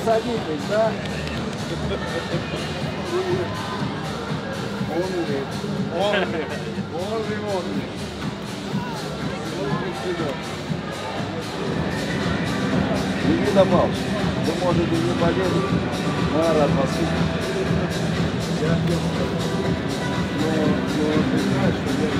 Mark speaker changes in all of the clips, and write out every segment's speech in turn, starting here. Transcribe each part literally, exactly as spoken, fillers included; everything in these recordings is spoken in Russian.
Speaker 1: садитесь, да? Онли. Онли. Онли, онли. Не добавь. Вы можете не болеть. Да, рад вас видеть. Я но, но ты знаешь, что я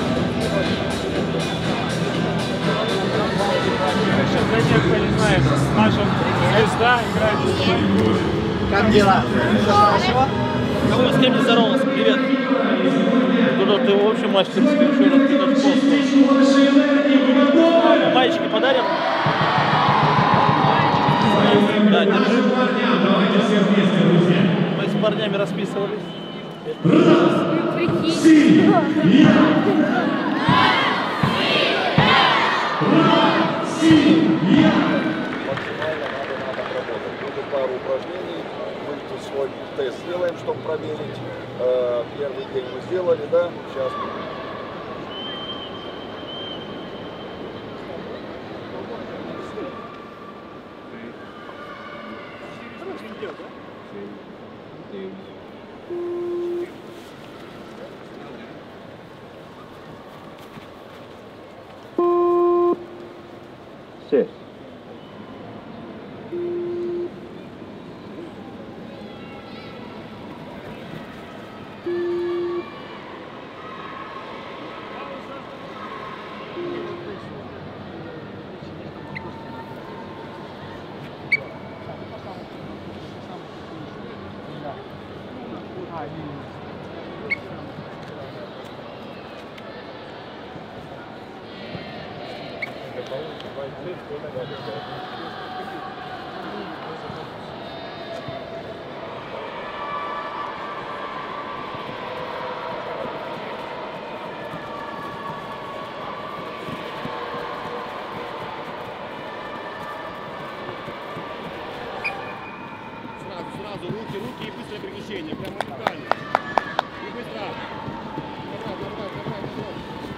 Speaker 2: сейчас для тех, кто не знает, наша звезда играет.
Speaker 3: Как дела? Хорошо?
Speaker 4: С кем не здоровался? Привет. Туда ты в общем мастерски еще раз ты маечки подарим? Да, держи. Мы с парнями расписывались.
Speaker 5: Прикинь.
Speaker 1: максимально надо, надо работать. Будет пару упражнений, мы свой тест сделаем, чтобы проверить. Э, первый день мы сделали, да? Сейчас.
Speaker 3: Сесть.
Speaker 2: Сразу руки, руки и быстрое перемещение. Прямо радикально. И быстро. Давай, давай, давай, давай.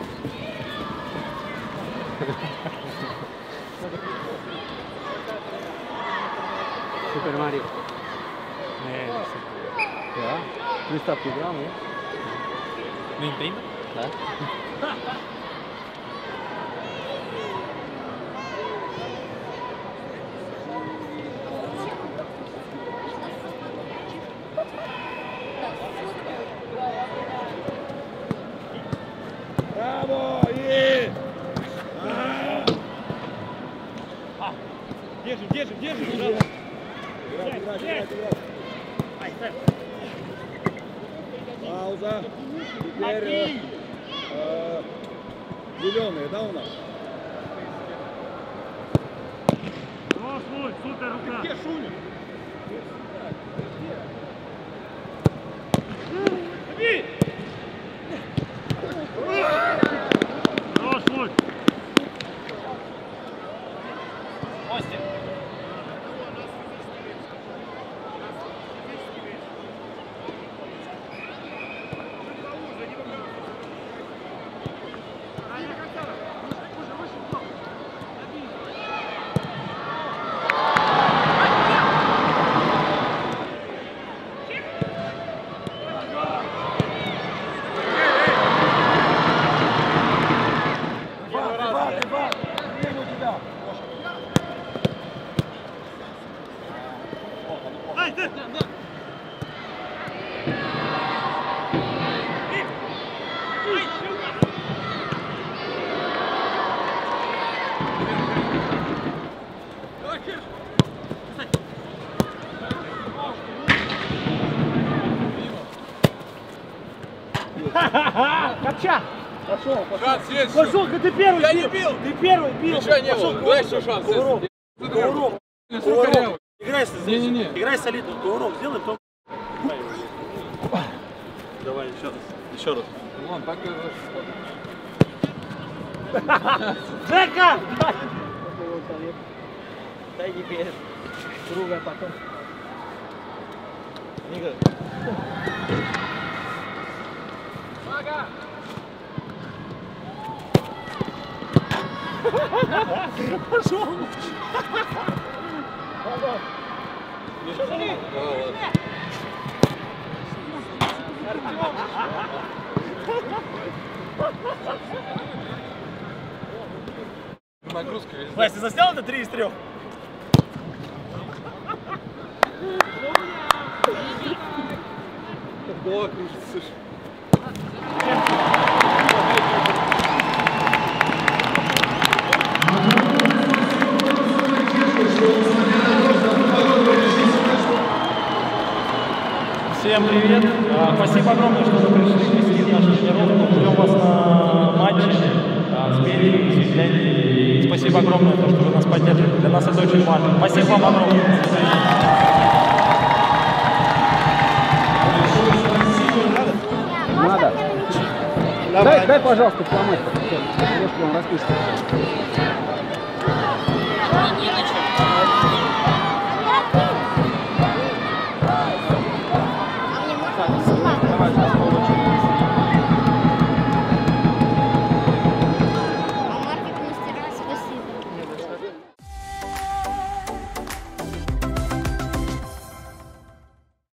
Speaker 3: Super Mario. Ja, приставки играл, нет?
Speaker 4: Nintendo?
Speaker 3: Да.
Speaker 2: Браво! И... Держим, держим, держим. Играть, играть, играть, играть. Пауза. Теперь э, зеленые, да, у нас?
Speaker 6: О, слушай, супер рука.
Speaker 2: Где Шуня? Бей!
Speaker 6: О, слушай.
Speaker 4: Костя.
Speaker 6: Копча!
Speaker 2: Пошел, пошел.
Speaker 6: Пошел, ты первый
Speaker 2: Я
Speaker 6: бил.
Speaker 2: не бил.
Speaker 6: Ты первый бил.
Speaker 2: Ничего не
Speaker 6: Пошел,
Speaker 2: было. Дай еще шанс.
Speaker 6: Кувырок. Кувырок. Кувырок. Играй,
Speaker 2: Не, не, не.
Speaker 6: играй солидно. Кувырок сделай, потом...
Speaker 4: Давай еще раз. Еще раз.
Speaker 2: Вон, так и...
Speaker 6: Жека!
Speaker 4: Дай теперь.
Speaker 6: Другая потом.
Speaker 4: Ника.
Speaker 6: Пошел!
Speaker 1: Нагрузка везде.
Speaker 6: Вась, ты заснял это три из трех?
Speaker 1: Голова кружится.
Speaker 5: Всем привет! А, Спасибо огромное, что вы пришли посетить нашу тренировку. Ждем вас на матче а, с Бельгией, с Финляндией. И спасибо огромное, что вы нас поддерживаете. Для нас это очень важно. Спасибо вам огромное.
Speaker 3: Надо. Дай, дай, пожалуйста, фломастер. Если он распишется.